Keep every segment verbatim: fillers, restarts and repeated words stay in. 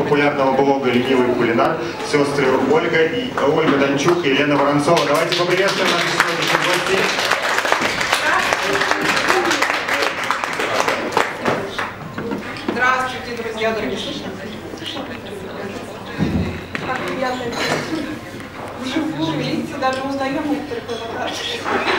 популярного блога «Ленивый кулинар», сестры Ольга и Ольга Данчук и Елена Воронцова. Давайте поприветствуем наших сегодняшних гостей. Здравствуйте, друзья, дорогие. Слышно? Как приятно вживую видите, даже узнаем некоторых фотографий.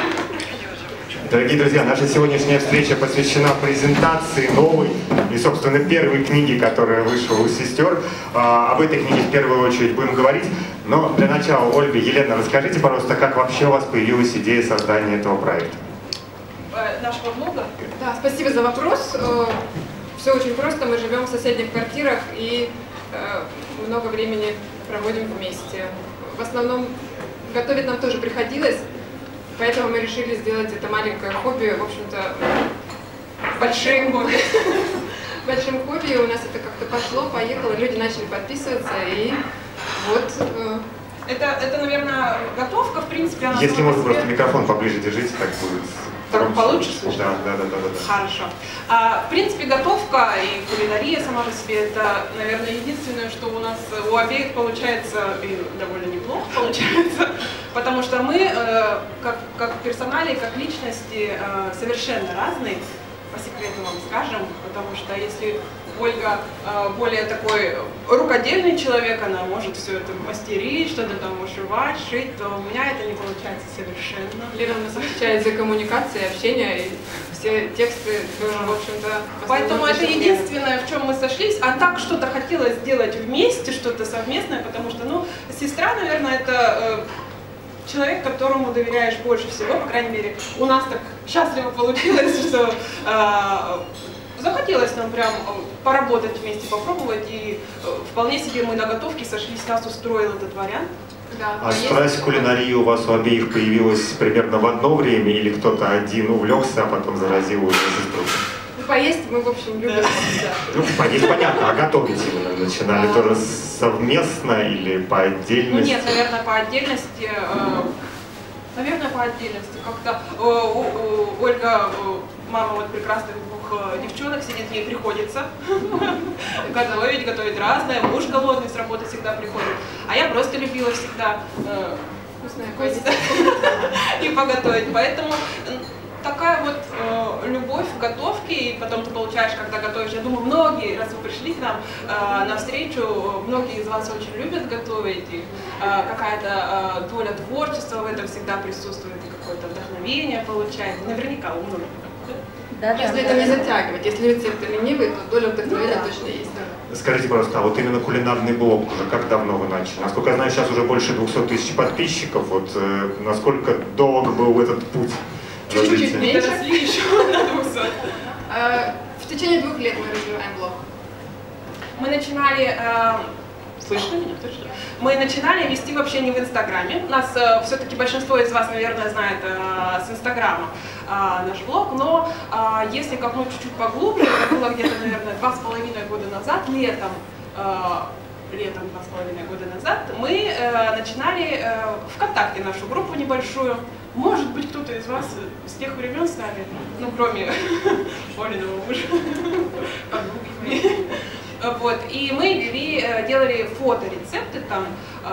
Дорогие друзья, наша сегодняшняя встреча посвящена презентации новой и, собственно, первой книги, которая вышла у сестер. Об этой книге в первую очередь будем говорить. Но для начала, Ольга, Елена, расскажите, пожалуйста, как вообще у вас появилась идея создания этого проекта? Нашего блога? Да, спасибо за вопрос. Все очень просто. Мы живем в соседних квартирах и много времени проводим вместе. В основном готовить нам тоже приходилось. Поэтому мы решили сделать это маленькое хобби, в общем-то, большим хобби. Большим хобби, у нас это как-то пошло, поехало, люди начали подписываться, и вот... Это, это, наверное, готовка, в принципе, она... Если можно, просто микрофон поближе держите, так будет... Так получше слышно? Да, да, да, да, да. Хорошо. А, в принципе, готовка и кулинария сама по себе, это, наверное, единственное, что у нас у обеих получается, и довольно неплохо получается, потому что мы, э, как, как персонали, как личности, э, совершенно разные, по секрету вам скажем, потому что если Ольга э, более такой рукодельный человек, она может все это мастерить, что-то там ушивать, шить, то у меня это не получается совершенно. Лена у нас отвечает за коммуникацию, общение, и все тексты тоже, в общем-то... Поэтому это единственное, в чем мы сошлись, а так что-то хотелось сделать вместе, что-то совместное, потому что, ну, сестра, наверное, это... Э, человек, которому доверяешь больше всего, по крайней мере, у нас так счастливо получилось, что э, захотелось нам прям поработать вместе, попробовать, и э, вполне себе мы на готовке сошлись, нас устроил этот вариант. Да, а страсть к кулинарии у вас у обеих появилась примерно в одно время, или кто-то один увлекся, а потом заразил уже сестру? Поесть мы, в общем, любим. Да. Ну, поесть понятно, а готовить именно начинали а... тоже совместно или по отдельности? Ну нет, наверное, по отдельности. Э, наверное, по отдельности. Как-то э, Ольга, э, мама вот прекрасных двух э, девчонок, сидит, ей приходится готовить, готовить разное. Муж голодный с работы всегда приходит. А я просто любила всегда э, вкусное поесть и поготовить. Поэтому такая вот э, любовь к готовке, и потом ты получаешь, когда готовишь, я думаю, многие, раз вы пришли к нам э, на встречу, многие из вас очень любят готовить, и э, какая-то э, доля творчества в этом всегда присутствует, и какое-то вдохновение получается, наверняка у многих. Да, если это не затягивать, если рецепты ленивые, то доля вдохновения ну, да. точно есть. Да. Скажите, пожалуйста, а вот именно кулинарный блог уже как давно вы начали? Насколько я знаю, сейчас уже больше двухсот тысяч подписчиков, вот э, насколько долг был этот путь? Чуть-чуть меньше, еще на двухсот. В течение двух лет мы развиваем блог. Мы начинали, э, слышно меня точно? Мы начинали вести вообще не в Инстаграме. У нас э, все-таки большинство из вас, наверное, знает э, с Инстаграма э, наш блог, но э, если копнуть чуть-чуть поглубже, это было где-то, наверное, два с половиной года назад, летом, э, летом два с половиной года назад, мы э, начинали э, ВКонтакте нашу группу небольшую. Может быть, кто-то из вас с тех времен с нами, ну, кроме Олиного мужа, подруги моей. Вот. И мы вели, делали фоторецепты там.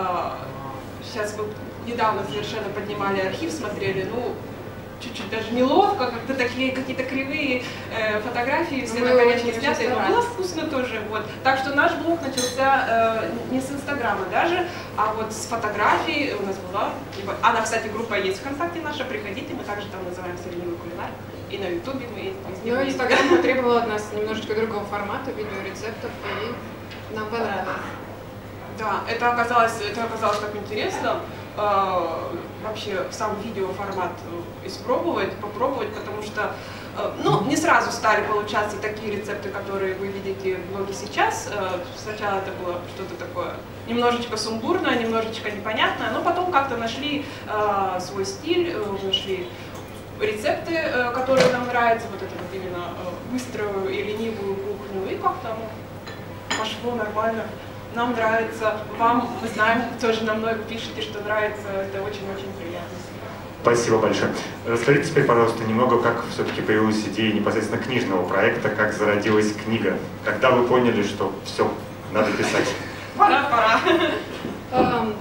Сейчас вы недавно совершенно поднимали архив, смотрели, ну, чуть-чуть даже неловко, как-то такие какие-то кривые э, фотографии, все на горячие сняты, но было вкусно тоже. Вот. Так что наш блог начался э, не с Инстаграма даже, а вот с фотографий у нас была. Она, кстати, группа есть ВКонтакте наша, приходите, мы также там называемся «Ленивый кулинар». И на Ютубе мы есть. Но Инстаграм потребовал от нас немножечко другого формата, видеорецептов, и нам понравилось. Да, это оказалось, это оказалось так интересно. Э, вообще сам видеоформат испробовать, попробовать, потому что э, ну, не сразу стали получаться такие рецепты, которые вы видите в блоге сейчас. Э, сначала это было что-то такое немножечко сумбурное, немножечко непонятное, но потом как-то нашли э, свой стиль, э, нашли рецепты, э, которые нам нравятся, вот это вот именно э, быструю и ленивую кухню, и как-то ну, пошло нормально. Нам нравится, вам, мы знаем, тоже нам много пишете, что нравится, это очень-очень приятно. Спасибо большое. Расскажите теперь, пожалуйста, немного, как все-таки появилась идея непосредственно книжного проекта, как зародилась книга. Когда вы поняли, что все, надо писать. Пора, пора. Эм,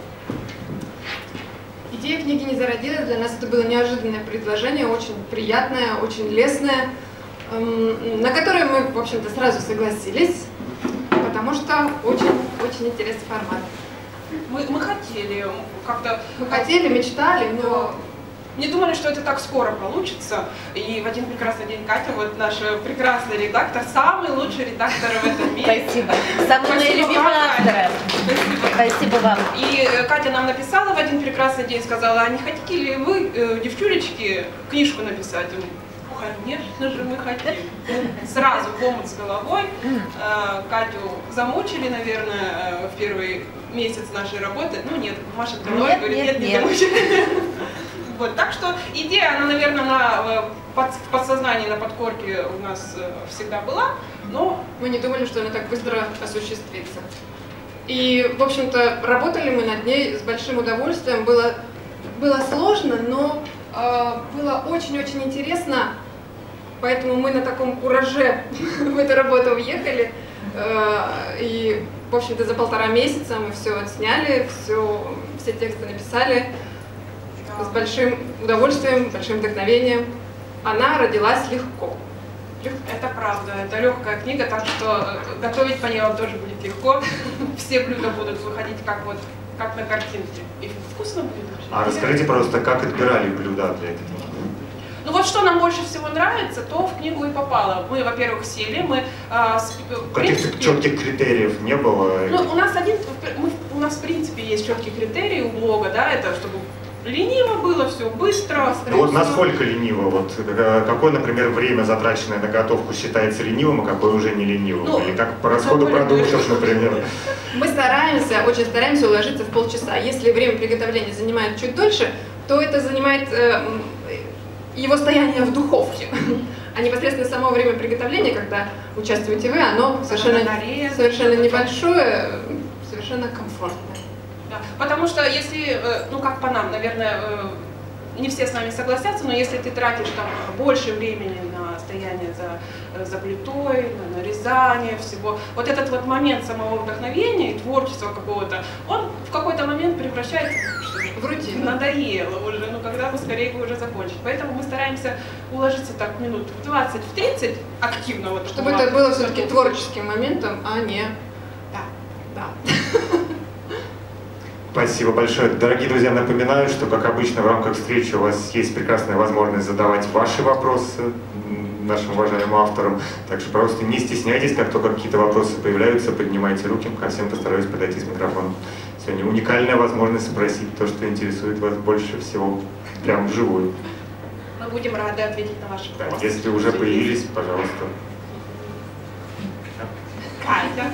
Идея книги не зародилась, для нас это было неожиданное предложение, очень приятное, очень лестное, эм, на которое мы, в общем-то, сразу согласились, потому что очень, очень интересный формат. Мы, мы хотели как-то... Мы хотели, мечтали, но... Не думали, что это так скоро получится. И в один прекрасный день Катя, вот наш прекрасный редактор, самый лучший редактор в этом мире. Спасибо. Самые мои любимые авторы. Спасибо. Спасибо вам. И Катя нам написала в один прекрасный день, сказала, а не хотите ли вы, девчулечки, книжку написать? Конечно же, мы хотим. Сразу в омут с головой. Катю замучили, наверное, в первый месяц нашей работы. Ну нет, Маша головой нет, говорит, нет, нет, не нет. замучили. Вот, так что идея, она, наверное, на, под, в подсознании, на подкорке у нас всегда была, но мы не думали, что она так быстро осуществится. И, в общем-то, работали мы над ней с большим удовольствием. Было, было сложно, но э, было очень-очень интересно, поэтому мы на таком кураже в эту работу уехали. Э, и, в общем-то, за полтора месяца мы все отсняли, все, все тексты написали. С большим удовольствием, большим вдохновением. Она родилась легко. легко. Это правда, это легкая книга, так что готовить по ней вам тоже будет легко. Все блюда будут выходить как вот как на картинке. И вкусно будет вообще. А расскажите, пожалуйста, как отбирали блюда для этой книги? Ну вот что нам больше всего нравится, то в книгу и попало. Мы, во-первых, сели, мы... А, с, каких-то четких критериев не было? Ну, у нас один, мы, у нас в принципе есть четкие критерии у блога, да, это чтобы лениво было, все быстро. Ну, вот насколько лениво? Вот, какое, например, время, затраченное на готовку, считается ленивым, а какое уже не ленивым? Ну, или как по расходу продуктов, например? Мы стараемся, очень стараемся уложиться в полчаса. Если время приготовления занимает чуть дольше, то это занимает э, его стояние в духовке. А непосредственно само время приготовления, когда участвуете вы, оно совершенно, совершенно небольшое, совершенно комфортное. Да, потому что если, ну как по нам, наверное, не все с нами согласятся, но если ты тратишь там больше времени на стояние за, за плитой, на нарезание всего, вот этот вот момент самого вдохновения и творчества какого-то, он в какой-то момент превращается в рутину. Надоело уже, ну когда бы скорее бы уже закончить. Поэтому мы стараемся уложиться так минут в двадцать, в тридцать активно. Вот, чтобы это было все-таки творческим моментом, а не... Да. Да. Спасибо большое. Дорогие друзья, напоминаю, что, как обычно, в рамках встречи у вас есть прекрасная возможность задавать ваши вопросы нашим уважаемым авторам. Так что, пожалуйста, не стесняйтесь, как только какие-то вопросы появляются, поднимайте руки, ко всем постараюсь подойти с микрофоном. Сегодня уникальная возможность спросить то, что интересует вас больше всего, прямо вживую. Мы будем рады ответить на ваши вопросы. Да, если уже появились, пожалуйста. Катя.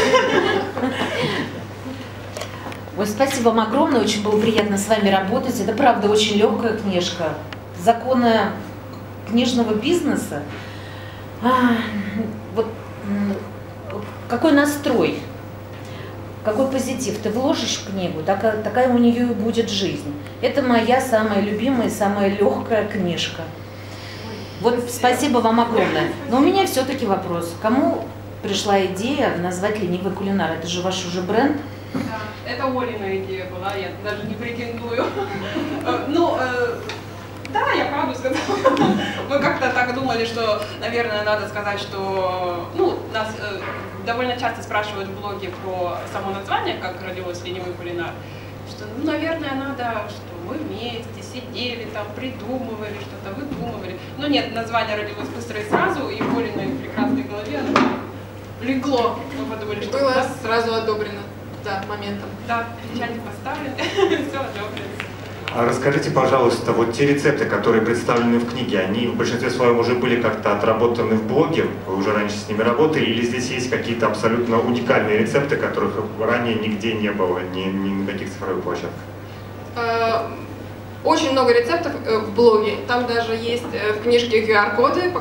Ой, спасибо вам огромное, очень было приятно с вами работать. Это правда очень легкая книжка. Законы книжного бизнеса. А, вот какой настрой, какой позитив ты вложишь в книгу, такая, такая у нее и будет жизнь. Это моя самая любимая, самая легкая книжка. Вот спасибо вам огромное. Но у меня все-таки вопрос. Кому пришла идея назвать «Ленивый кулинар»? Это же ваш уже бренд? Да, это Олина идея была, я даже не претендую. Ну, да, я правду сказала. Мы как-то так думали, что, наверное, надо сказать, что, ну, нас довольно часто спрашивают в блоге про само название, как родилось «Ленивый кулинар», что, ну, наверное, надо, что мы вместе сидели, там, придумывали, что-то выдумывали. Но нет, название родилось быстро и сразу, и в Олиной прекрасной голове оно легло. Мы подумали, что... Было сразу одобрено. Да, моментом. Да, печатик поставлен, все одобрено. А расскажите, пожалуйста, вот те рецепты, которые представлены в книге, они в большинстве своем уже были как-то отработаны в блоге, вы уже раньше с ними работали, или здесь есть какие-то абсолютно уникальные рецепты, которых ранее нигде не было, ни, ни на каких цифровых площадках? Очень много рецептов в блоге, там даже есть в книжке ку ар коды,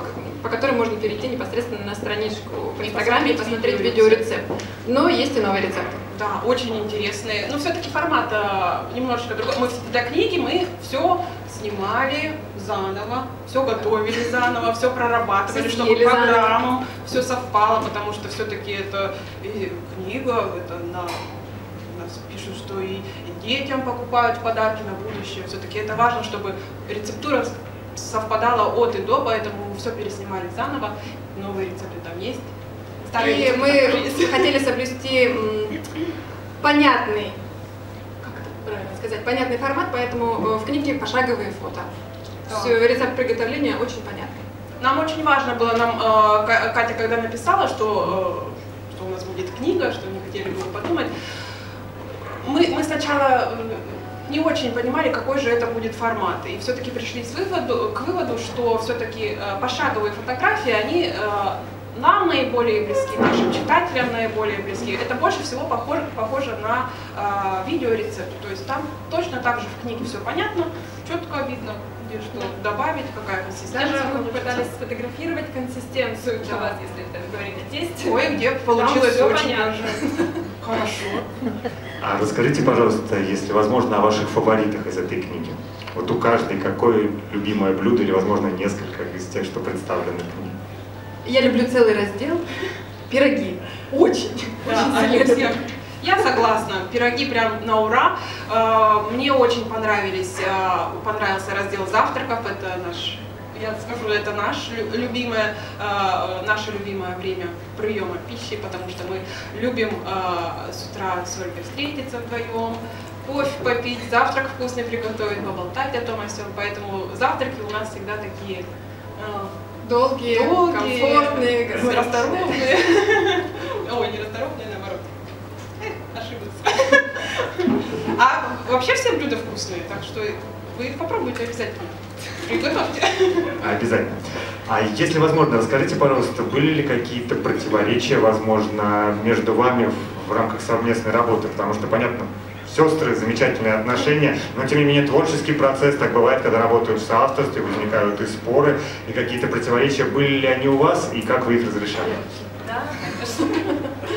по которой можно перейти непосредственно на страничку в Инстаграме и посмотреть видеорецепт. Но есть и новые рецепты. Да, очень интересные. Но все-таки формат э, немножечко другой. Мы для книги мы все снимали заново, все готовили заново, все прорабатывали, Все чтобы съели программу все совпало, потому что все-таки это и книга, это на, нас пишут, что и детям покупают подарки на будущее. Все-таки это важно, чтобы рецептура совпадала от и до, поэтому все переснимали заново. Новые рецепты там есть. И мы хотели соблюсти понятный, как это правильно сказать, понятный формат, поэтому в книге пошаговые фото. Да. Все, рецепт приготовления очень понятный. Нам очень важно было, нам э, Катя когда написала, что, э, что у нас будет книга, что не хотели бы подумать, мы, мы сначала не очень понимали, какой же это будет формат. И все-таки пришли с выводу, к выводу, что все-таки э, пошаговые фотографии, они э, нам наиболее близки, нашим читателям наиболее близки. Это больше всего похоже, похоже на э, видеорецепт. То есть там точно так же в книге все понятно, четко видно, где что добавить, какая консистенция. Даже мы пытались сфотографировать консистенцию Да. у вас, если это говорить о тесте. Ой, где получилось всё очень понятно. хорошо. А расскажите, пожалуйста, если возможно, о ваших фаворитах из этой книги. Вот у каждой какое любимое блюдо или, возможно, несколько из тех, что представлены в книге. Я люблю целый раздел пироги. Очень. Да, очень они сильно. все. Я согласна, пироги прям на ура. Э, Мне очень понравились, э, понравился раздел завтраков, это наш, я скажу, это наш лю- любимое, э, наше любимое время приема пищи, потому что мы любим э, с утра с Ольгой встретиться вдвоем, кофе попить, завтрак вкусный приготовить, поболтать о том о сём, поэтому завтраки у нас всегда такие э, Долгие, долгие, комфортные, расторопные. Ой, не расторопные, наоборот. Эх, ошибаться. А вообще все блюда вкусные, так что вы их попробуйте обязательно. Приготовьте. Обязательно. А если возможно, расскажите, пожалуйста, были ли какие-то противоречия, возможно, между вами в, в рамках совместной работы? Потому что, понятно, сестры, замечательные отношения, но тем не менее творческий процесс, так бывает, когда работают в соавторстве, возникают и споры, и какие-то противоречия. Были ли они у вас, и как вы их разрешали? Да, конечно.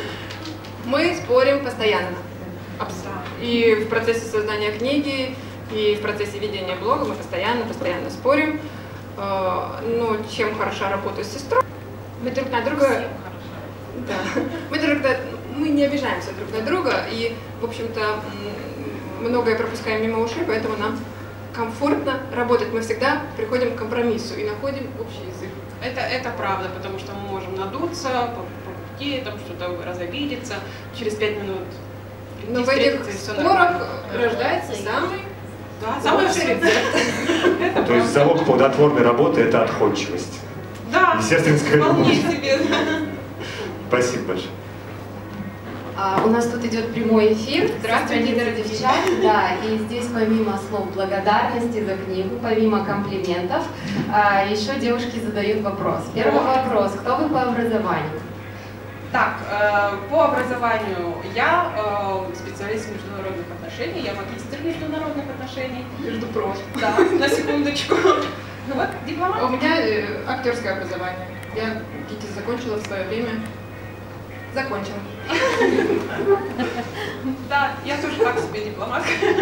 Мы спорим постоянно. И в процессе создания книги, и в процессе ведения блога мы постоянно, постоянно спорим. Но чем хороша работа с сестрой? Мы друг на друга... Да. Мы, друг на... мы не обижаемся друг на друга, и, в общем-то, многое пропускаем мимо ушей, поэтому нам комфортно работать. Мы всегда приходим к компромиссу и находим общий язык. Это, это правда, потому что мы можем надуться, по, по пути, там что-то разобидеться, через пять минут прийти, Но в этих встретиться, и всё спорах нормально. рождается самый Да, самый лучший вкусный. рецепт. Это То есть правда. залог плодотворной работы – это отходчивость. Да, И сестринская вполне любовь. себе. Спасибо большое. А, у нас тут идет прямой эфир. Здравствуйте, Страница дорогие девчат, да, и здесь помимо слов благодарности за книгу, помимо комплиментов, а, еще девушки задают вопрос. Первый вопрос: кто вы по образованию? Так, э, по образованию я э, специалист международных отношений, я магистр международных отношений. Между прочим. Да, на секундочку. Ну вот, дипломат. У меня э, актерское образование. Я ГИТИС закончила в свое время. Закончила. Да, я тоже так себе дипломат.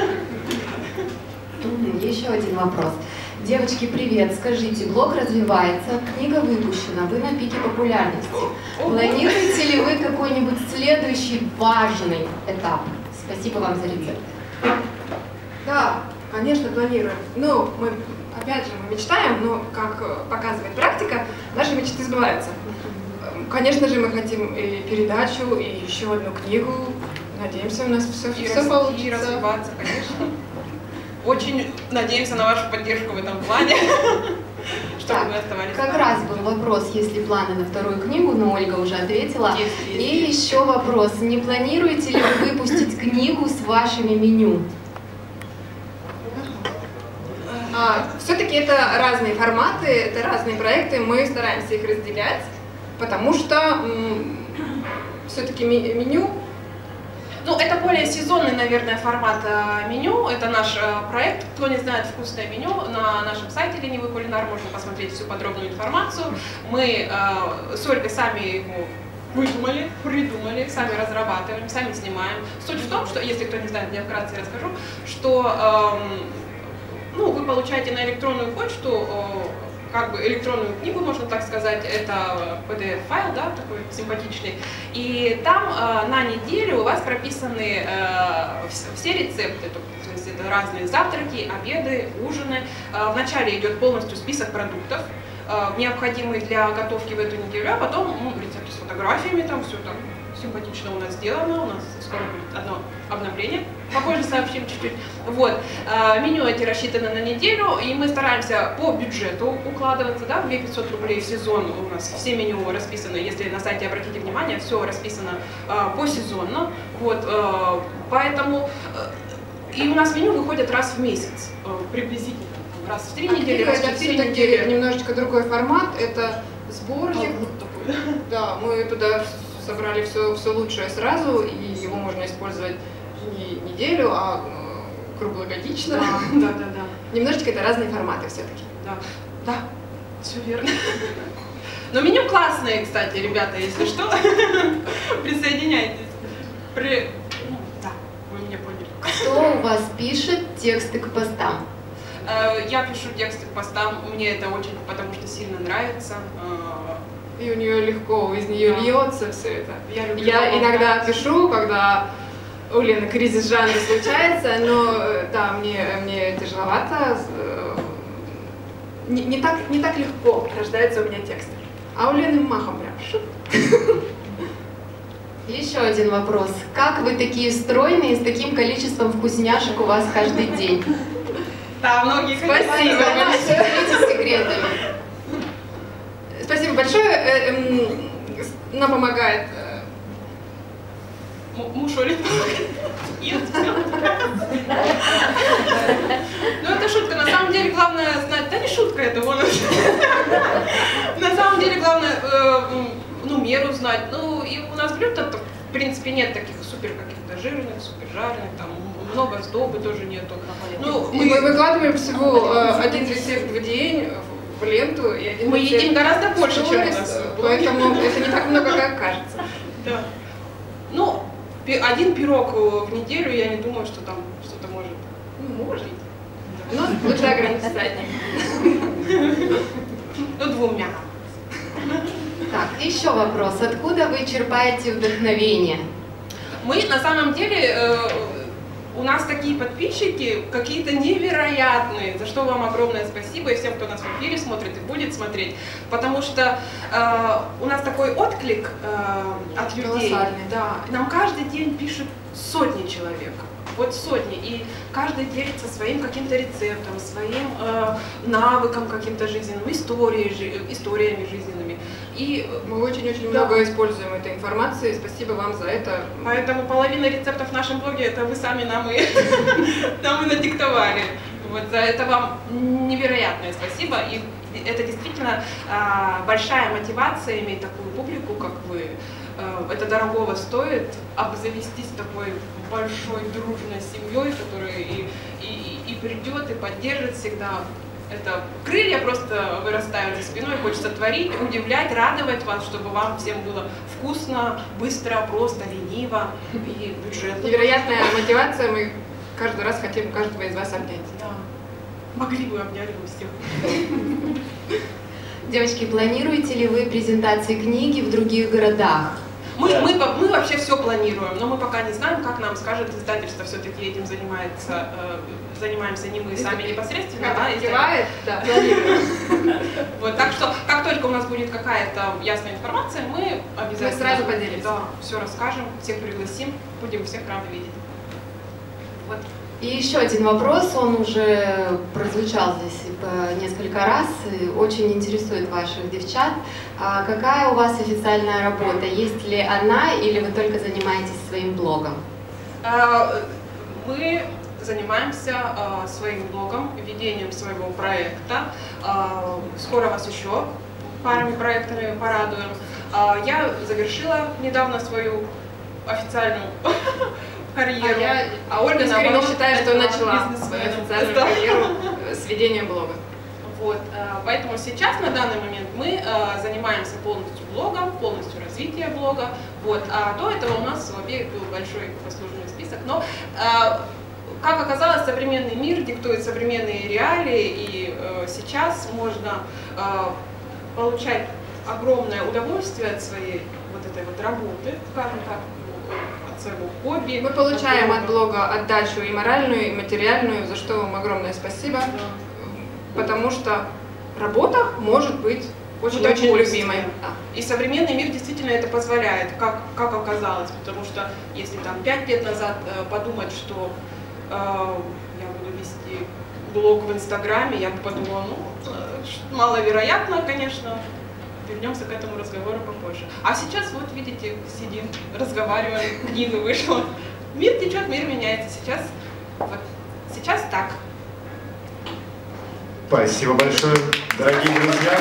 Мгм, еще один вопрос. Девочки, привет. Скажите, блог развивается, книга выпущена, вы на пике популярности. Планируете ли вы какой-нибудь следующий важный этап? Спасибо вам за рецепт. Да, конечно, планируем. Ну, мы, опять же, мы мечтаем, но, как показывает практика, наши мечты сбываются. Конечно же, мы хотим и передачу, и еще одну книгу. Надеемся, у нас все, И, все расти, и получится. развиваться, конечно. Очень надеемся на вашу поддержку в этом плане, чтобы Так, мы оставались. как с вами. раз был вопрос, есть ли планы на вторую книгу, но Ольга уже ответила. Есть, есть, И есть. еще вопрос, не планируете ли вы выпустить книгу с вашими меню? А, все-таки это разные форматы, это разные проекты, мы стараемся их разделять, потому что все-таки меню Ну, это более сезонный, наверное, формат э, меню. Это наш э, проект. Кто не знает вкусное меню, на нашем сайте Ленивый кулинар можно посмотреть всю подробную информацию. Мы э, с Ольгой сами его выдумали, придумали, сами разрабатываем, сами снимаем. Суть в том, что, если кто не знает, я вкратце расскажу, что э, ну, вы получаете на электронную почту э, как бы электронную книгу, можно так сказать, это пи ди эф-файл, да, такой симпатичный, и там э, на неделю у вас прописаны э, все рецепты, то есть это разные завтраки, обеды, ужины. Э, вначале идет полностью список продуктов, э, необходимые для готовки в эту неделю, а потом ну, рецепты с фотографиями, там все там симпатично у нас сделано, у нас скоро будет одно обновление, попозже сообщим чуть-чуть. Вот. Меню эти рассчитаны на неделю, и мы стараемся по бюджету укладываться, да, две тысячи пятьсот рублей в сезон у нас все меню расписаны, если на сайте обратите внимание, все расписано посезонно, вот, поэтому и у нас меню выходит раз в месяц, приблизительно, раз в три недели, раз в четыре недели. Немножечко другой формат, это сборник, да, мы туда собрали все, все лучшее сразу, и его можно использовать не неделю, а круглогодично. Да, да, да, да. Немножечко это разные форматы все-таки. Да, да, все верно. Но меню классное, кстати, ребята, если что, присоединяйтесь. При... Ну, да, вы меня поняли. Кто у вас пишет тексты к постам? Я пишу тексты к постам, мне это очень, потому что сильно нравится. И у нее легко, из нее да. льется все это. Я, люблю я иногда пишу, когда у Лены кризис жанра случается, но да, мне, мне тяжеловато, не, не, так, не так легко рождается у меня текст. А у Лены махом прям шут. Еще один вопрос. Как вы такие стройные, с таким количеством вкусняшек у вас каждый день? Да, многие спасибо большое. Секретами. Спасибо большое. Нам помогает. Муж Оли помогает. Ну это шутка. На самом деле главное знать. Да не шутка это, вон. На самом деле главное ну меру знать. Ну и у нас блюд-то в принципе нет таких супер каких-то жирных, супер жареных, там много сдобы тоже нету. Ну мы выкладываем всего один рецепт в день в ленту, и один мы едим гораздо больше, чем у нас. Поэтому это не так много, как кажется. Да. Ну, один пирог в неделю, я не думаю, что там что-то может. Ну, может. Ну, лучше ограничить задник. Ну, двумя. Так, еще вопрос. Откуда вы черпаете вдохновение? Мы на самом деле... У нас такие подписчики какие-то невероятные, за что вам огромное спасибо и всем, кто нас в эфире смотрит и будет смотреть, потому что э, у нас такой отклик э, от людей, да, нам каждый день пишут сотни человек, вот сотни, и каждый делится своим каким-то рецептом, своим э, навыком каким-то жизненным, историей, историями жизненными. И мы очень-очень да. много используем этой информации, спасибо вам за это. Поэтому половина рецептов в нашем блоге это вы сами нам и, нам и надиктовали. Вот, за это вам невероятное спасибо. И это действительно а, большая мотивация иметь такую публику, как вы. А, это дорогого стоит, обзавестись такой большой дружной семьей, которая и, и, и придет, и поддержит всегда. Это крылья просто вырастают за спиной, хочется творить, удивлять, радовать вас, чтобы вам всем было вкусно, быстро, просто, лениво и бюджетно. Невероятная мотивация, мы каждый раз хотим каждого из вас обнять. Да. Могли бы обнять его всех. Девочки, планируете ли вы презентации книги в других городах? Мы, мы, мы вообще все планируем, но мы пока не знаем, как нам скажет издательство, все-таки этим занимается, э, занимаемся не мы сами непосредственно, да, издевает, да, планируем. Вот, так что, как только у нас будет какая-то ясная информация, мы обязательно мы сразу поделимся. Да, все расскажем, всех пригласим, будем всех рады видеть. Вот. И еще один вопрос, он уже прозвучал здесь несколько раз, и очень интересует ваших девчат. А какая у вас официальная работа? Есть ли она или вы только занимаетесь своим блогом? Мы занимаемся своим блогом, ведением своего проекта. Скоро вас еще парами проектами порадуем. Я завершила недавно свою официальную карьеру. А я а Ольга, искренне наоборот, считаю, что начала начала бизнесменом. свою официальную Да. карьеру с ведения блога. Вот, э, поэтому сейчас, на данный момент, мы э, занимаемся полностью блогом, полностью развитием блога. Вот, а до этого у нас в обеих был большой послужный список. Но, э, как оказалось, современный мир диктует современные реалии, и э, сейчас можно э, получать огромное удовольствие от своей вот этой вот работы, скажем так, от своего хобби. Мы получаем от от блога отдачу и моральную, и материальную, за что вам огромное спасибо, потому что работа может быть очень-очень любимой. Да. И современный мир действительно это позволяет, как, как оказалось, потому что если там пять лет назад э, подумать, что э, я буду вести блог в Инстаграме, я бы подумала, ну, э, маловероятно, конечно. Вернемся к этому разговору попозже. А сейчас вот видите, сидим, разговариваем, книга вышла. Мир течет, мир меняется. Сейчас, вот, сейчас так. Спасибо большое, дорогие друзья.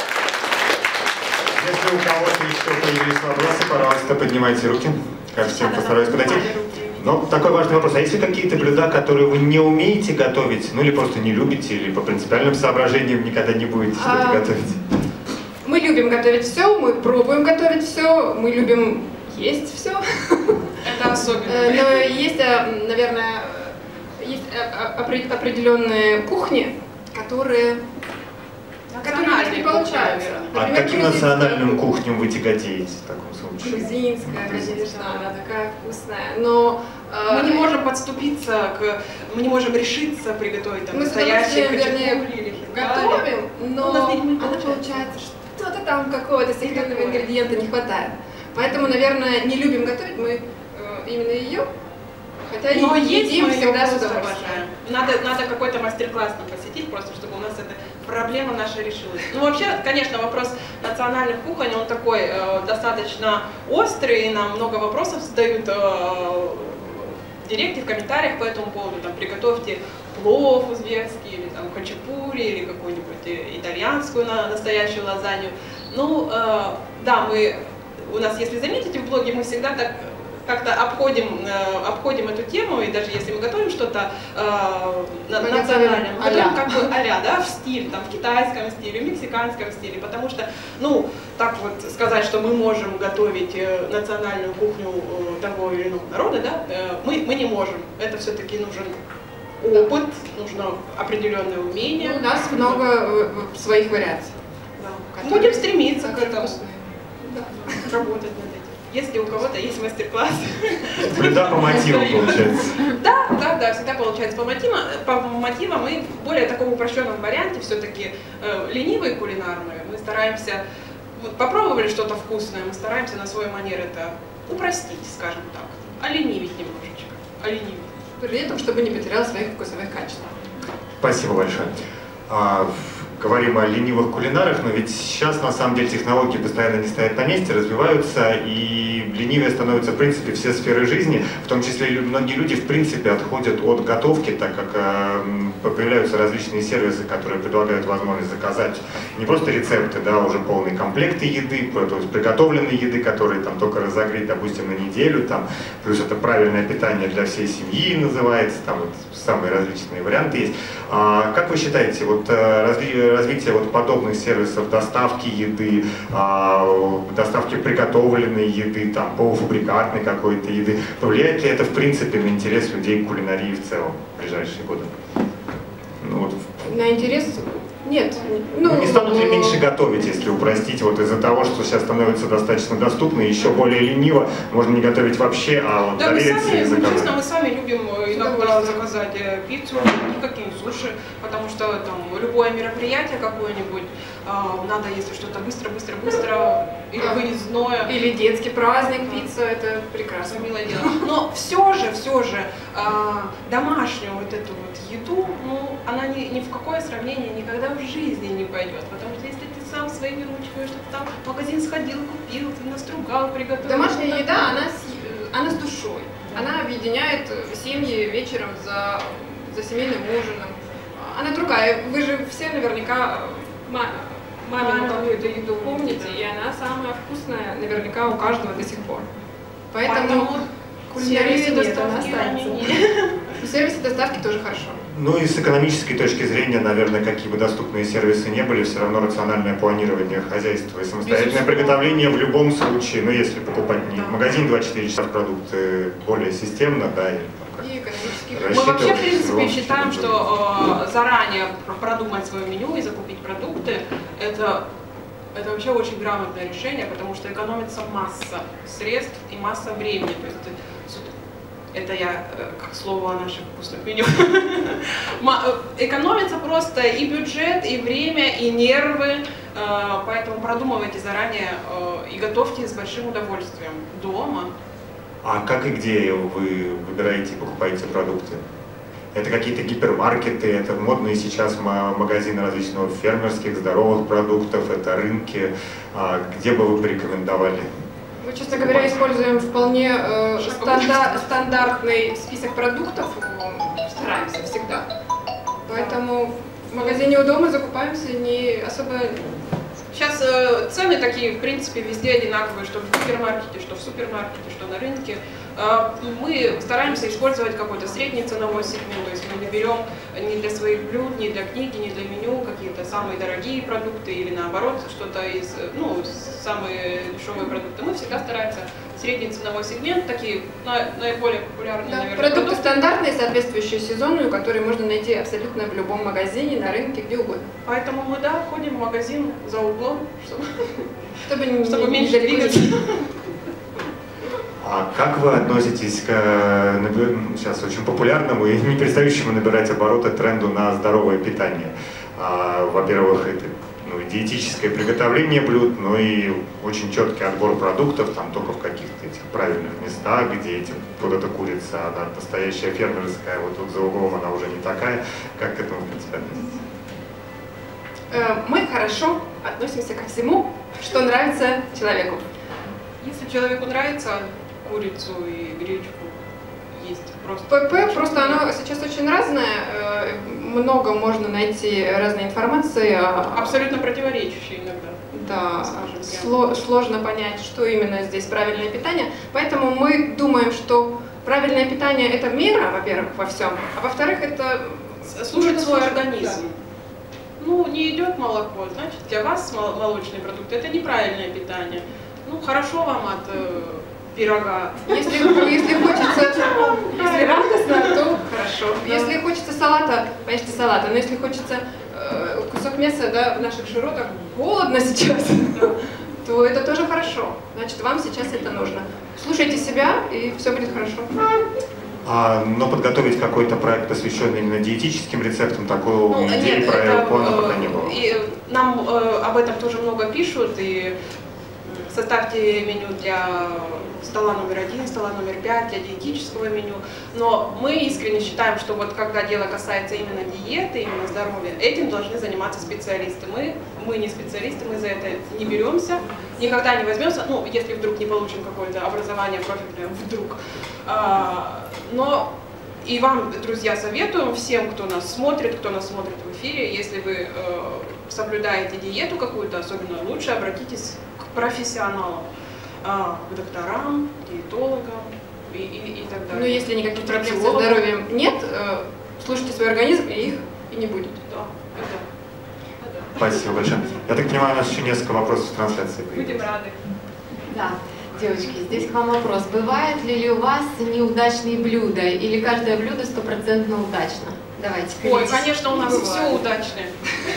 Если у кого-то еще появились вопросы, пожалуйста, поднимайте руки. Ко всем постараюсь подойти. Но такой важный вопрос. А есть ли какие-то блюда, которые вы не умеете готовить, ну или просто не любите, или по принципиальным соображениям никогда не будете что-то А, готовить? Мы любим готовить все, мы пробуем готовить все, мы любим есть все. Это особенно. Но есть, наверное, есть определенные кухни, которые, которые не получаются. А к каким национальным кухням вы тяготеете в таком случае? Грузинская, конечно, она такая вкусная, но мы не можем подступиться к, мы не можем решиться приготовить там мы настоящие вернее, хачапури или готовим, но у нас не она получается, что-то там какого-то секретного ингредиента не хватает. Поэтому, наверное, не любим готовить мы именно ее, хотя но и есть едим мы всегда с просто удовольствием. обожаем. Надо, надо какой-то мастер-класс нам посетить, просто чтобы у нас эта проблема наша решилась. Ну вообще, конечно, вопрос национальных кухонь, он такой э, достаточно острый, и нам много вопросов задают э, в директе, в комментариях по этому поводу. Там, приготовьте плов узбекский, или там хачапури, или какую-нибудь итальянскую на, настоящую лазанью. Ну, э, да, мы, у нас, если заметите, в блоге мы всегда так как-то обходим, э, обходим эту тему, и даже если мы готовим что-то э, на, национальное, мы готовим как бы а-ля, да, в стиле, там, в китайском стиле, в мексиканском стиле, потому что, ну, так вот сказать, что мы можем готовить э, национальную кухню э, того или иного народа, да, э, мы, мы не можем. Это все-таки нужен опыт, нужно определенное умение. У нас много э, своих вариаций. Да. Будем стремиться к этому, да. работать над этим. Если у кого-то есть мастер-класс. Блюда по мотивам, получается. Да, да, да, всегда получается по мотивам. По мотивам мы в более таком упрощенном варианте, все-таки э, ленивые кулинарные. Мы стараемся, вот попробовали что-то вкусное, мы стараемся на свой манер это упростить, скажем так. Оленивить немножечко. Оленивить. При этом, чтобы не потерял своих вкусовых качеств. Спасибо большое. А, говорим о ленивых кулинарах, но ведь сейчас на самом деле технологии постоянно не стоят на месте, развиваются, и ленивее становятся в принципе все сферы жизни, в том числе и многие люди в принципе отходят от готовки, так как э, появляются различные сервисы, которые предлагают возможность заказать не просто рецепты, да, а уже полные комплекты еды, то есть приготовленной еды, которые там только разогреть, допустим, на неделю, там, плюс это правильное питание для всей семьи называется, там вот самые различные варианты есть. А, как вы считаете, вот разли развитие вот подобных сервисов доставки еды, э, доставки приготовленной еды, там, полуфабрикатной какой-то еды, повлияет ли это в принципе на интерес людей к кулинарии в целом в ближайшие годы? Ну, вот. На интерес? Нет. Ну, не станут ли меньше готовить, если упростить, вот из-за того, что сейчас становится достаточно доступно, еще более лениво, можно не готовить вообще, а вот да, довериться сами, и заказать. Честно, мы сами любим иногда заказать пиццу, никакие суши, потому что там любое мероприятие какое-нибудь, надо, если что-то быстро-быстро-быстро, или выездное. Или детский праздник, пицца, это прекрасно. Милое дело. Но все же, все же, домашнюю вот эту вот еду, ну, она ни, ни в какое сравнение никогда в жизни не пойдет, потому что если ты сам своими ручками что-то там в магазин сходил, купил, ты настругал, приготовил. Домашняя еда, она с, она с душой. Она объединяет семьи вечером за, за семейным ужином. Она другая. Вы же все наверняка мамину какую-то еду помните, и она самая вкусная наверняка у каждого до сих пор. Поэтому, Поэтому Кулинария нет, она доставки останется. И сервисы доставки тоже хорошо. Ну и с экономической точки зрения, наверное, какие бы доступные сервисы не были, все равно рациональное планирование хозяйства и самостоятельное приготовление в любом случае, ну если покупать не в магазине двадцать четыре часа продукты более системно, да, и И экономические. Мы вообще, в принципе, считаем, что э, заранее продумать свое меню и закупить продукты, это, это вообще очень грамотное решение, потому что экономится масса средств и масса времени. То есть это, это я э, к слову о наших вкусных меню. Экономится просто и бюджет, и время, и нервы, э, поэтому продумывайте заранее э, и готовьте с большим удовольствием дома. А как и где вы выбираете и покупаете продукты? Это какие-то гипермаркеты, это модные сейчас магазины различного фермерских, здоровых продуктов, это рынки. Где бы вы порекомендовали? Мы, честно говоря, используем вполне э, стандар, стандартный список продуктов, стараемся всегда. Поэтому в магазине у дома закупаемся не особо... Сейчас э, цены такие, в принципе, везде одинаковые, что в гипермаркете, что в супермаркете, что на рынке. Э, мы стараемся использовать какой-то средний ценовой сегмент, то есть мы не берем ни для своих блюд, ни для книги, ни для меню какие-то самые дорогие продукты или наоборот что-то из, ну, самые дешевые продукты. Мы всегда стараемся средний ценовой сегмент, такие на, наиболее популярные, Да, наверное, продукты, продукты. стандартные, соответствующие сезону, которые можно найти абсолютно в любом магазине, на рынке, где угодно. Поэтому мы, да, ходим в магазин за углом, чтобы, Чтобы, не, чтобы не, меньше не двигаться. А как вы относитесь к сейчас очень популярному и не перестающему набирать обороты тренду на здоровое питание? Во-первых, это ну, диетическое приготовление блюд, но и очень четкий отбор продуктов, там только в каких-то этих правильных местах, где эти, вот эта курица, она настоящая фермерская, вот тут за углом она уже не такая. Как к этому, в принципе, относитесь? Мы хорошо относимся ко всему, что нравится человеку. Если человеку нравится курицу и гречку есть просто... ПП, просто оно сейчас очень разное, много можно найти разной информации. Абсолютно противоречащие иногда. Да, скажем, сло, сложно понять, что именно здесь правильное питание. Поэтому мы думаем, что правильное питание – это мера, во-первых, во всем, а во-вторых, это… Слушать свой слушать, организм. Да. Ну, не идет молоко, значит, для вас молочные продукты – это неправильное питание. Ну, хорошо вам от э, пирога. Если, если хочется, если радостно, то хорошо. Да. Если хочется салата, поешьте салата. Но если хочется э, кусок мяса, да, в наших широтах, голодно сейчас, да, то это тоже хорошо. Значит, вам сейчас это нужно. Слушайте себя, и все будет хорошо. А, но подготовить какой-то проект, посвященный именно диетическим рецептам, такого ну, идеи, проекта пока не было. И нам э, об этом тоже много пишут, и составьте меню для стола номер один, стола номер пять, для диетического меню. Но мы искренне считаем, что вот когда дело касается именно диеты, именно здоровья, этим должны заниматься специалисты. Мы, мы не специалисты, мы за это не беремся, никогда не возьмемся, ну, если вдруг не получим какое-то образование профильное, вдруг. А, но и вам, друзья, советуем, всем, кто нас смотрит, кто нас смотрит в эфире, если вы э, соблюдаете диету какую-то, особенно лучше обратитесь к профессионалам, к докторам, диетологам и, и, и так далее. Но если никаких проблем со здоровьем нет, слушайте свой организм, и их и не будет. Да, это. Спасибо большое. Я так понимаю, у нас еще несколько вопросов в трансляции. Будем рады. Да. Девочки, здесь к вам вопрос. Бывают ли у вас неудачные блюда или каждое блюдо стопроцентно удачно? Давайте. Ой, конечно, у нас бывает. Все удачное.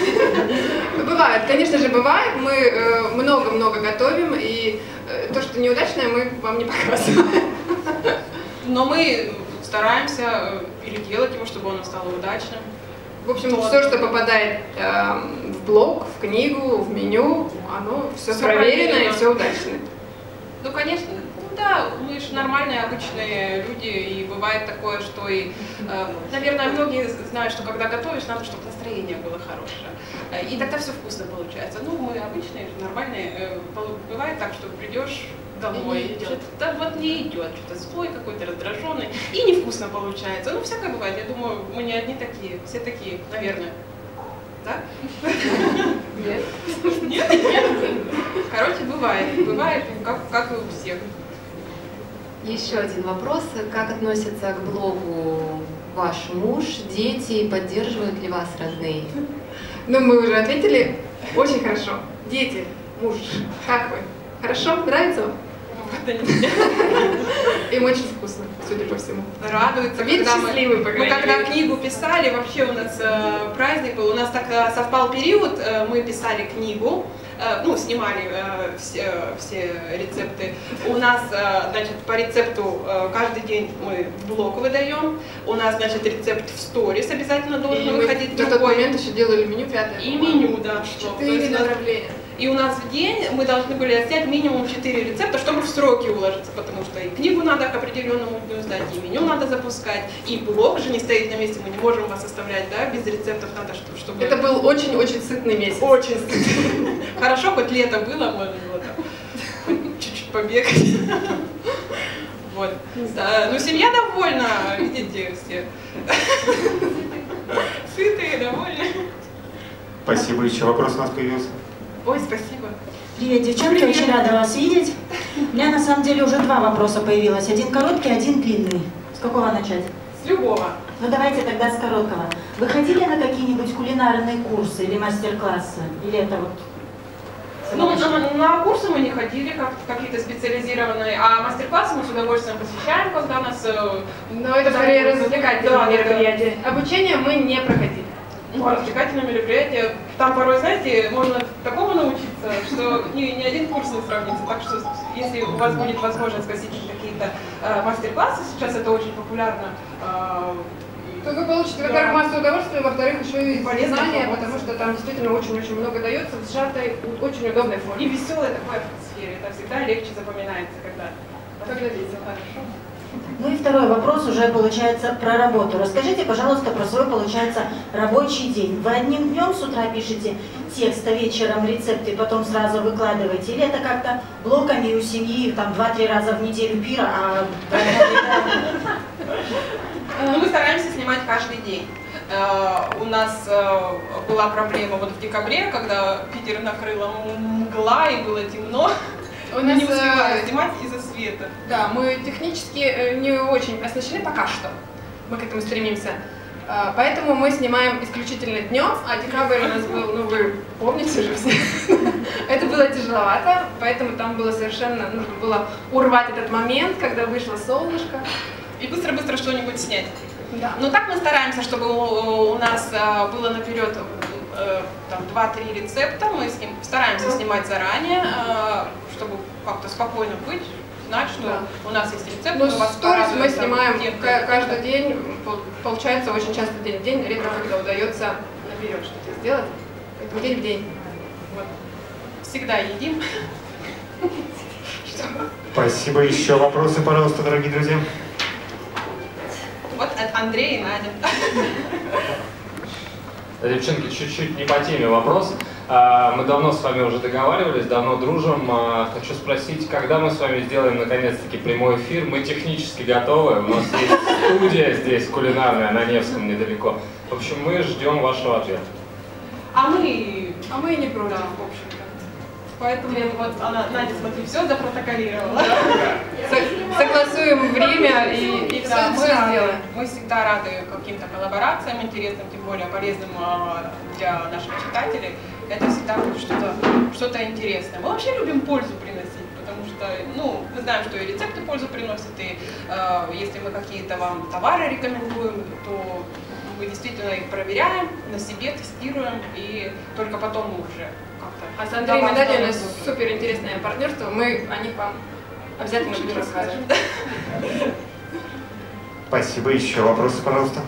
Бывает, конечно же, бывает. Мы много-много э, готовим, и э, то, что неудачное, мы вам не показываем. Но мы стараемся переделать его, чтобы оно стало удачным. В общем, вот. Все, что попадает э, в блог, в книгу, в меню, оно все, все проверено, проверено и все удачно. Ну, конечно. Да, мы же нормальные, обычные люди, и бывает такое, что и, э, наверное, многие знают, что когда готовишь, надо, чтобы настроение было хорошее, и тогда все вкусно получается. Ну, мы обычные, нормальные, э, бывает так, что придешь домой, да вот не идет, что-то злой какой-то, раздраженный, и невкусно получается. Ну, всякое бывает, я думаю, мы не одни такие, все такие, наверное. Да? Нет. Нет? Нет? Короче, бывает, бывает, как, как и у всех. Еще один вопрос. Как относится к блогу ваш муж, дети, поддерживают ли вас родные? Ну, мы уже ответили. Очень хорошо. Дети, муж, как вы? Хорошо? Нравится вам? Им очень вкусно, судя по всему. Радуется, Вид когда мы, счастливый, по мы крайней когда мере. книгу писали, вообще у нас э, праздник был, у нас так э, совпал период, э, мы писали книгу, э, ну, снимали э, все, все рецепты. У нас, э, значит, по рецепту э, каждый день мы блог выдаем, у нас, значит, рецепт в сторис обязательно должен И мы выходить в тот другой. момент еще делали меню пятое. И меню, да, что. То Четыре есть у нас- направления. И у нас в день мы должны были снять минимум четыре рецепта, чтобы в сроки уложиться, потому что и книгу надо к определенному дню сдать, и меню надо запускать, и блог же не стоит на месте, мы не можем вас оставлять, да, без рецептов надо, чтобы... чтобы... Это был очень-очень сытный месяц. Очень стыдно. Хорошо, хоть лето было, можно было там хоть чуть-чуть побегать. Вот. Да, ну, семья довольна, видите, все. Сытые, довольны. Спасибо. Еще вопрос у нас появился. Ой, спасибо. Привет, девчонки, Привет. очень рада вас видеть. У меня на самом деле уже два вопроса появилось. Один короткий, один длинный. С какого начать? С любого. Ну давайте тогда с короткого. Вы ходили на какие-нибудь кулинарные курсы или мастер-классы? Или это вот... Ну, на, на курсы мы не ходили, как какие-то специализированные, а мастер-классы мы с удовольствием посещаем, когда нас... э, Но это Да, скорее да, развлекательное да, да. мероприятие. Обучение мы не проходили. Ну, развлекательное мероприятие. Там порой, знаете, можно такому научиться, что ни, ни один курс не сравнится. Так что, если у вас будет возможность посетить какие-то э, мастер-классы, сейчас это очень популярно. э, То вы получите, Да. во-первых, массу удовольствия, во-вторых, еще и Полезная знания, информация. потому что там действительно очень-очень много дается в сжатой, очень удобной и форме. веселой такой атмосфере. Это всегда легче запоминается, когда, Когда весело. хорошо. Ну и второй вопрос уже получается про работу. Расскажите, пожалуйста, про свой, получается, рабочий день. Вы одним днем с утра пишете текст, а вечером рецепты, потом сразу выкладываете? Или это как-то блоками у семьи, там, два-три раза в неделю пира, а... Ну, мы стараемся снимать каждый день. Э, У нас э, была проблема вот в декабре, когда Питер накрыла мгла и было темно. У Мы нас, не успевали э, снимать из-за света. Да, мы технически э, не очень оснащены пока что. Мы к этому стремимся. Э, Поэтому мы снимаем исключительно днем, а декабрь у нас был, ну вы помните же все. Это было тяжеловато, поэтому там было совершенно, нужно было урвать этот момент, когда вышло солнышко. И быстро-быстро что-нибудь снять. Да. Но так мы стараемся, чтобы у, у нас э, было наперед э, там два-три рецепта. Мы с ним стараемся снимать заранее, э, чтобы как-то спокойно быть, знать, что Да. у нас есть рецепт. Но мы вас сторис мы порадуем, там, снимаем тем-то, ка- тем-то. каждый день, пол- получается очень часто день в день, редко когда удается наперед что-то сделать. Поэтому день в день. Вот. Всегда едим. Спасибо. Еще вопросы, пожалуйста, дорогие друзья. Вот от Андрея и Надя. Девчонки, чуть-чуть не по теме вопрос. А, Мы давно с вами уже договаривались, давно дружим. А, Хочу спросить, когда мы с вами сделаем наконец-таки прямой эфир? Мы технически готовы, у нас есть студия здесь кулинарная на Невском недалеко. В общем, мы ждем вашего ответа. А мы... А мы и не против. Да, в общем-то. Поэтому вот она, Надя, смотри, все запротоколировала. Со- Согласуем время и, и все, Да, мы, все рады. сделаем. Мы всегда рады каким-то коллаборациям интересным, тем более полезным а, для наших читателей. Это всегда будет что-то что-то интересное. Мы вообще любим пользу приносить, потому что, ну, мы знаем, что и рецепты пользу приносят, и э, если мы какие-то вам товары рекомендуем, то мы действительно их проверяем, на себе тестируем, и только потом мы уже как-то... А с Андреем и до вас Надей у нас доводим. супер интересное партнерство. Мы о них вам обязательно будем рассказывать. Спасибо. Еще вопросы, пожалуйста.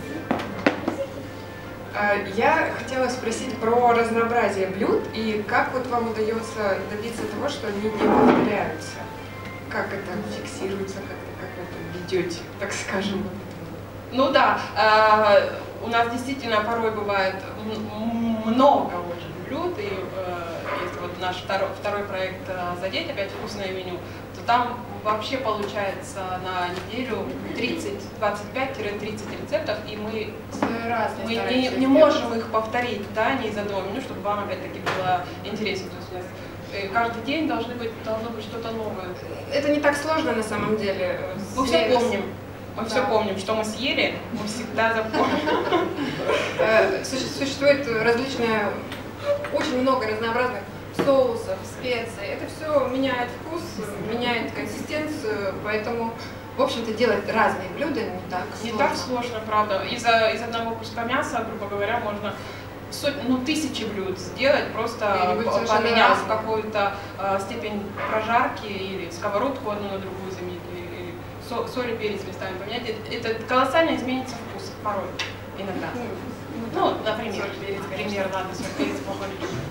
Я хотела спросить про разнообразие блюд и как вот вам удается добиться того, что они не повторяются? Как это фиксируется, как, как вы это ведете, так скажем? Ну да, э, у нас действительно порой бывает м- много очень блюд, и э, если вот наш второй, второй проект э, «Задеть» опять вкусное меню, то там вообще получается на неделю тридцать, двадцать пять - тридцать рецептов, и мы, Разные мы не, стараемся не сделать. можем их повторить, да, не из одного меню, чтобы вам опять-таки было интересно. То есть у нас И каждый день должны быть, должно быть что-то новое. Это не так сложно на самом деле. Мы все помним. Мы да. все помним, что мы съели, мы всегда запомним. Существует различные, очень много разнообразных соусов, специй. Это все меняет вкус, меняет консистенцию, поэтому, в общем-то, делать разные блюда не так не сложно. так сложно, правда. Из, из одного куска мяса, грубо говоря, можно сотни, ну, тысячи блюд сделать, просто поменяв какую-то э, степень прожарки или сковородку одну на другую заменить, или со, соль и перец местами поменять. Это, это колоссально изменится вкус порой, иногда. Ну, например, пример, ладно, соль, перец похоже.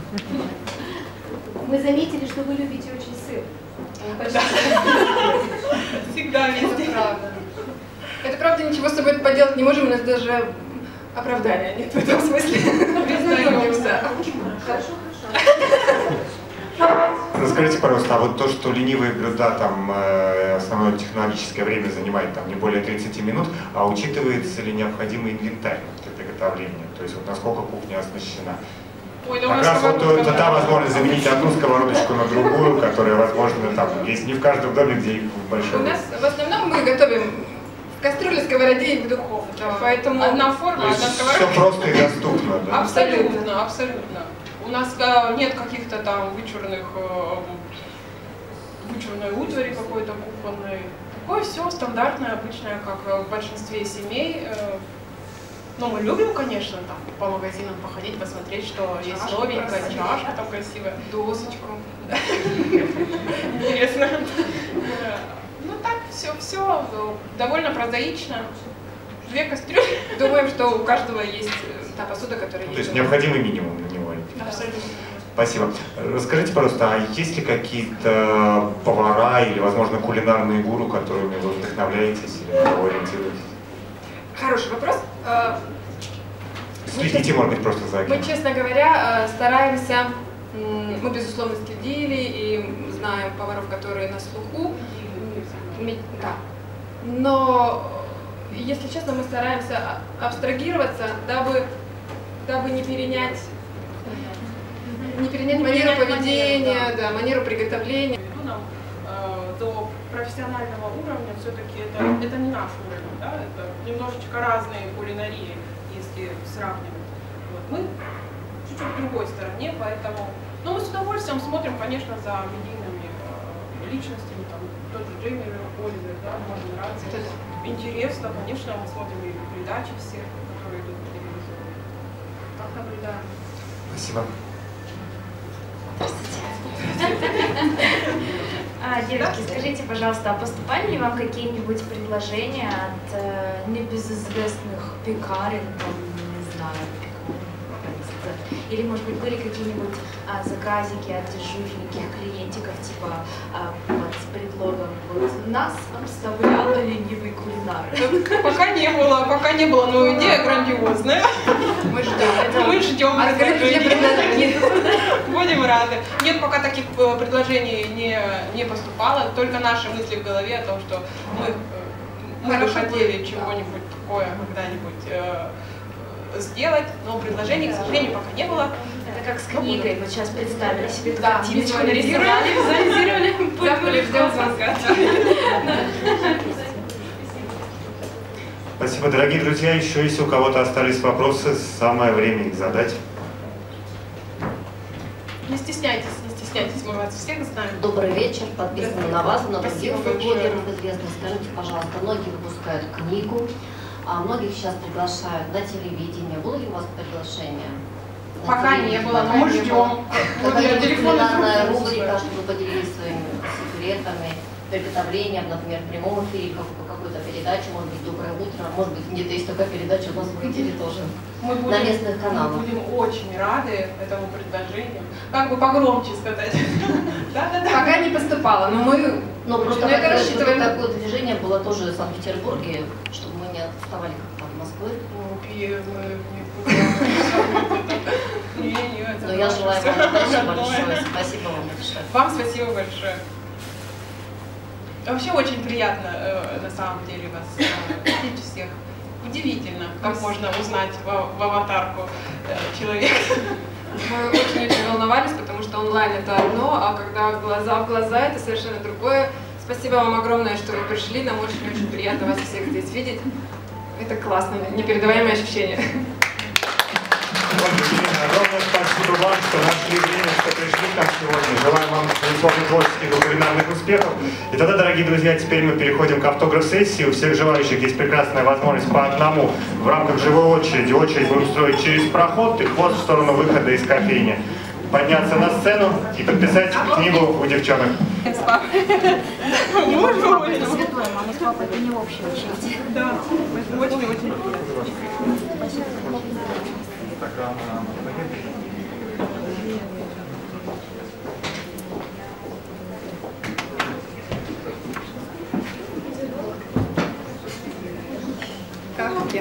Мы заметили, что вы любите очень сыр. Всегда везде. Это правда. Это правда, ничего с собой поделать не можем, у нас даже оправдания нет в этом смысле. Признаемся. Хорошо, хорошо. Расскажите, пожалуйста, а вот то, что ленивые блюда там основное технологическое время занимает там не более тридцати минут, а учитывается ли необходимый инвентарь для приготовления? То есть вот насколько кухня оснащена? Ой, да, как раз вот это та возможность заменить одну сковородочку на другую, которая, возможно, там есть не в каждом доме, где их большой. У нас в основном мы готовим в кастрюле, сковороде и в духовке, поэтому одна форма, одна сковородка. Все просто и доступно, да? Абсолютно, абсолютно. У нас а, нет каких-то там вычурных, а, вычурной утвари какой-то кухонной. Такое все стандартное, обычное, как в большинстве семей. Но мы любим, конечно, там по магазинам походить, посмотреть, что чашка есть новенькая, чашка там красивая, досочку. Интересно. Ну так, все, все довольно прозаично. Две кастрюли. Думаем, что у каждого есть та посуда, которая есть. То есть необходимый минимум на него. Абсолютно. Спасибо. Расскажите, пожалуйста, а есть ли какие-то повара или, возможно, кулинарные гуру, которыми вы вдохновляетесь или на кого ориентируетесь? Хороший вопрос. Следите, может быть, просто за Мы, честно говоря, стараемся, мы, безусловно, следили и знаем поваров, которые на слуху. Да. Но, если честно, мы стараемся абстрагироваться, дабы, дабы не перенять, не перенять манеру поведения, манеру, да. Да, манеру приготовления. Нам, э, до профессионального уровня все-таки это, это не наш уровень, да? Это немножечко разные кулинарии, если сравнивать. Вот. Мы чуть-чуть в другой стороне, поэтому, ну, мы с удовольствием смотрим, конечно, за медийными э, личностями, там, тот же Джейми Оливер, да, может нравиться. Это интересно, конечно, мы смотрим и передачи все, которые идут по телевизору. Так наблюдаем. Спасибо. А, девочки, скажите, пожалуйста, а поступали ли вам какие-нибудь предложения от э, небезызвестных пекарен, там, не знаю, или, может быть, были какие-нибудь а, заказики от жульненьких клиентиков, типа а, вот, с предлогом вот, нас обставляла ленивый кулинар? Пока не было, пока не было, но идея грандиозная. Мы ждем. Мы ждем предложений. Будем рады. Нет, пока таких предложений не, не поступало, только наши мысли в голове о том, что мы, мы бы хотели чего-нибудь такое когда-нибудь э, сделать, но предложений, к сожалению, пока не было. Это как с книгой, вот сейчас представили себе да, картиночку, нарисовали, визуализировали, завтра ждем звонка. Спасибо, дорогие друзья. Еще если у кого-то остались вопросы, самое время их задать. Не стесняйтесь, не стесняйтесь, мы вас всех знаем. Добрый вечер, подписаны на вас, на других блогеров известных. Скажите, пожалуйста, многие выпускают книгу, а многих сейчас приглашают на телевидение. Было ли у вас приглашение? Пока не было, но мы ждем. Какая-нибудь кулинарная рубрика, чтобы вы поделились своими секретами, приготовлением, например, в прямом эфире, как по какой-то передаче, может быть, «Доброе утро», может быть, где-то есть такая передача у нас в Питере тоже, мы будем, на местных каналах. Мы будем очень рады этому предложению. Как бы погромче сказать. Пока не поступало, но мы но просто это рассчитываем. Такое движение было тоже в Санкт-Петербурге, чтобы мы не отставали как-то от Москвы. Но я желаю вам удачи большое. Спасибо вам большое. Вам спасибо большое. Вообще очень приятно, э, на самом деле, вас э, видеть всех. Удивительно, как можно узнать в, в аватарку э, человека. Мы очень-очень волновались, потому что онлайн это одно, а когда глаза в глаза это совершенно другое. Спасибо вам огромное, что вы пришли, нам очень-очень приятно вас всех здесь видеть. Это классно, непередаваемые ощущения. Огромное спасибо вам, что нашли время, что пришли к нам сегодня. Желаем вам, безусловно, творческих и кулинарных успехов. И тогда, дорогие друзья, теперь мы переходим к автограф-сессии. У всех желающих есть прекрасная возможность по одному в рамках живой очереди. Очередь будем строить через проход и хвост в сторону выхода из кофейни. Подняться на сцену и подписать книгу у девчонок. Можно? Мама с папой, это не общая очередь. Да, очень-очень. Как я?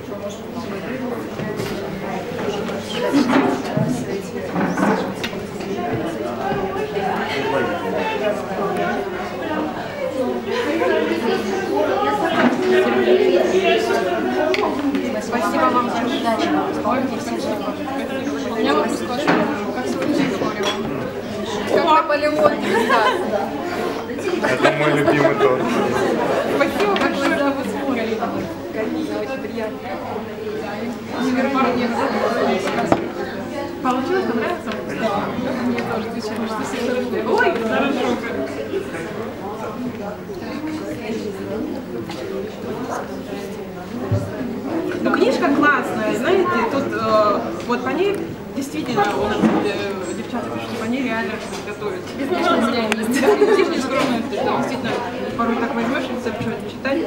Спасибо вам за передачу. У меня вопрос к вашему, как сегодня говорила? Как Наполеон Это мой любимый торт. Спасибо, как вы зовут спорили. Карина, очень приятно. Получилось? Понравится? Да. Мне тоже отвечали, что все. Ой, хорошо. Ну, книжка классная, знаете, тут э, вот по ней действительно у нас э, девчата пишут, по ней реально готовятся. Без лишней скромности. Да, без лишней скромности, что действительно порой так возьмешь рецепт, что-нибудь читать.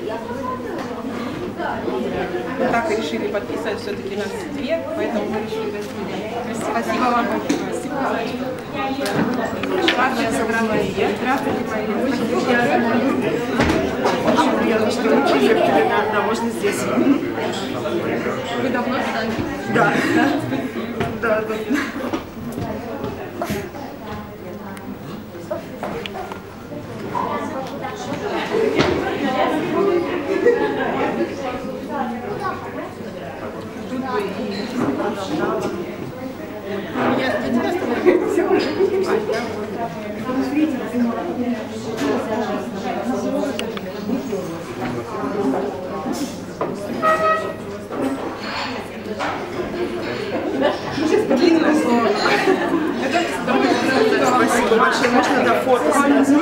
Мы так и решили подписывать, все-таки нас две, поэтому мы решили дать видео. Спасибо вам большое. Спасибо за это. Классная собрала я. Здравствуйте, Мария. Очень приятно, что учили кулинарно, можно здесь. Вы давно стали? Да. Да, да. Тут бы и продолжала. Я для тебя остановилась. Длинное слово. Спасибо большое. Можно до фото сразу?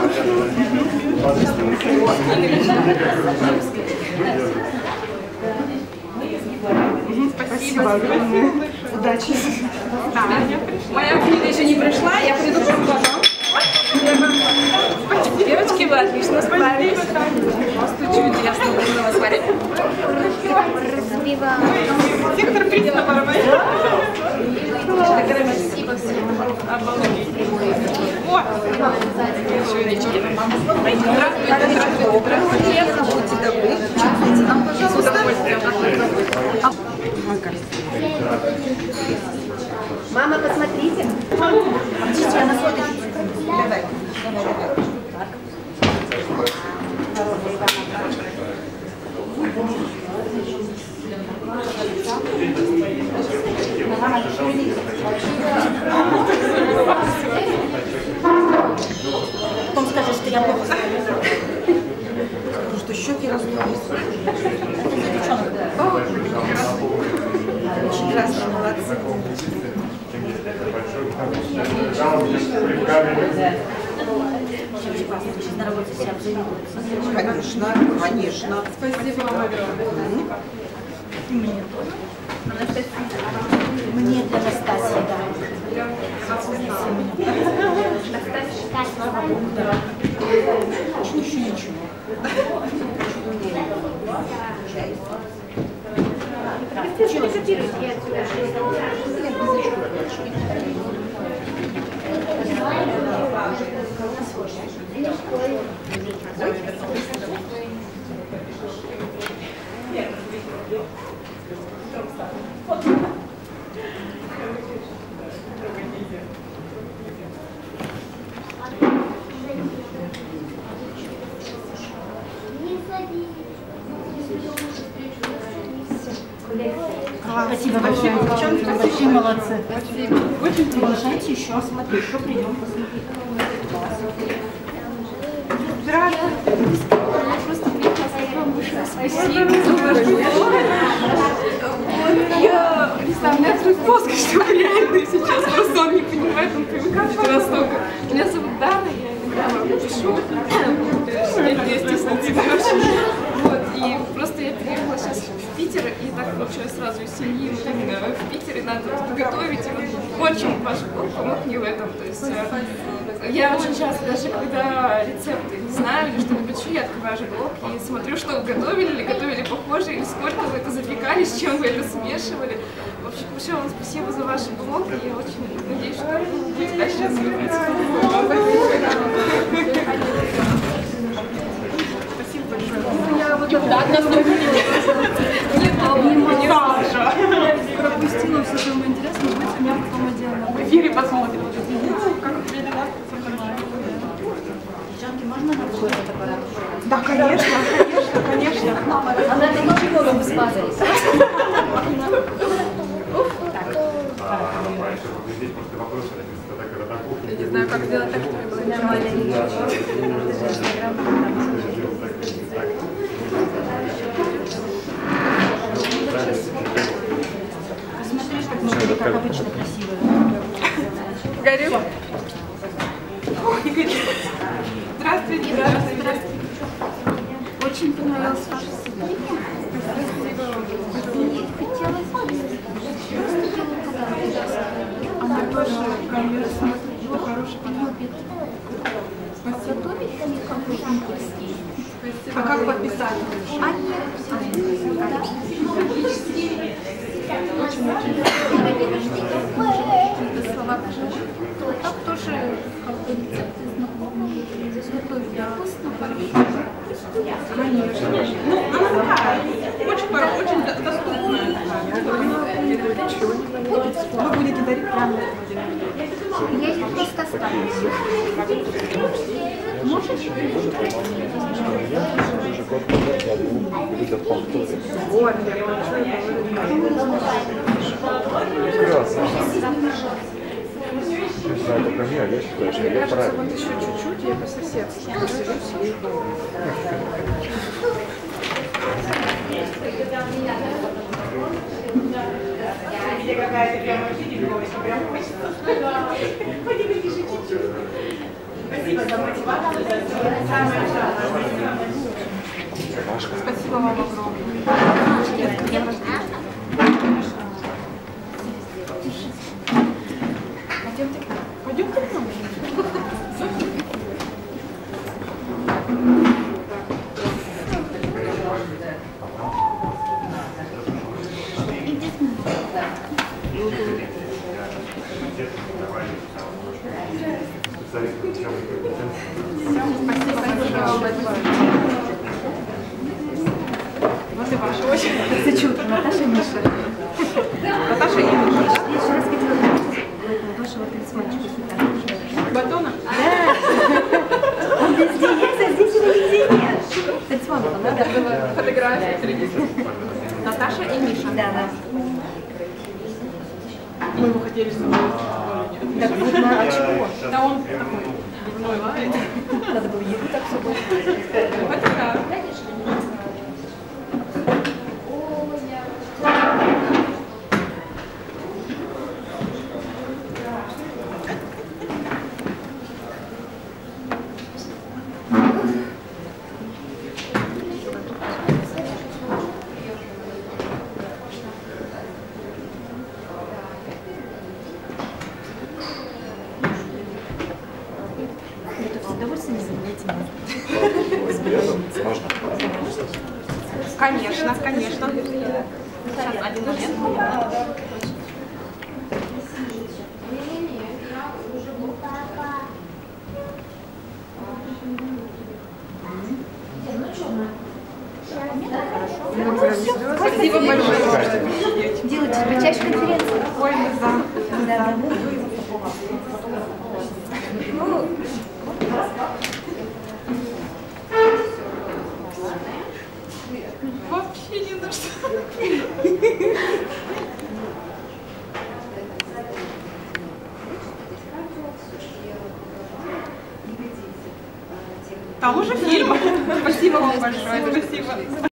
Спасибо огромное. Удачи. Да. Моя книга еще не пришла, я приду к вам потом. Девочки, вы отлично справились. Просто чудесно было вас смотреть. Сектор приняла барабан. Спасибо всем. Обалдеть. О! Еще речки. Здравствуйте, здравствуйте, здравствуйте. Будьте добры. Чувствуйте нам, пожалуйста. Мама, посмотрите. Подождите, она смотрит. Давай. Давай, давай. Потом скажешь, что я плохо сказала. Потому что щеки раздулись. Это за девчонок. Очень красные, молодцы. Сейчас на работе все обзавидуются. Конечно, конечно. Спасибо вам огромное. Мне тоже. Мне для Анастасии, да. Слава Богу, да. Еще ничего. Класс. Спасибо большое, девчонки, вы большие молодцы. Спасибо. Очень приглашайте еще, смотри, еще придем посмотреть. Здравствуйте. Я просто приехала сказать вам большое спасибо за ваш блог. Я не знаю, у меня открыт мозг, что реально сейчас просто он не понимает, он привыкает настолько. Меня зовут Дана, я недавно пишу, я, естественно, тебе очень. Вот, и просто я приехала сейчас в Питер, и так получилось сразу из семьи вот именно в Питере надо готовить, и вот очень ваш блог помог мне в этом. То есть я очень часто, даже когда рецепты не знаю или что-нибудь пишу, я открываю же блог и смотрю, что вы готовили, или готовили похоже, или сколько вы это запекали, с чем вы это смешивали. В общем, большое вам спасибо за ваш блог, и я очень надеюсь, что вы будете дальше развиваться. Спасибо большое. Я вот так нас не Саша. Я пропустила все самое интересное, будет у меня потом отдельно. В эфире посмотрим. Как у тебя дела? Девчонки, можно на фотоаппарат? Да, конечно, конечно, конечно. Она это ничего не высказывает. Я не знаю, как сделать так, чтобы было нормально. Смотришь, как мы, как обычно, красивые. Горю. Здравствуйте. Здравствуйте. Очень понравилось ваше выступление. Спасибо. Хотелось а мы тоже камеру смотрим, что хороший подход. Спасибо. А как подписать? Очень-очень. Какие-то слова, так тоже как бы рецепты знакомые. Готовить вкусно. Конечно. Ну, она такая, очень, очень доступная. Вы будете дарить прямо? Я их просто оставлю. Можешь? Вот, я прекрасно. Это про меня, я считаю, что я правильно. Вот еще чуть-чуть, я по соседству разберусь и Где какая-то прямо фидиковая, прям хочется. Спасибо за мотивацию, за самое важное. Спасибо вам огромное. Пойдемте к нам. Пойдемте к нам. Вот и ваша очередь. Зачем? Наташа и Миша. Наташа и Миша. Я еще раз хотела спросить вашего талисманчика. Батона? Да. Он везде есть, а здесь его нигде нет. Талисман, надо было. Фотография. Наташа и Миша. Да, да. Мы его хотели с собой. Так вот, на чего? Да он такой дурной лает. Надо было еду так с собой. Это да. Конечно, конечно. Сейчас, один момент. Спасибо большое. Делайте почаще конференцию. Ой, мы за. Да, да. Вообще не на что. Там уже фильм. Спасибо вам большое. Спасибо.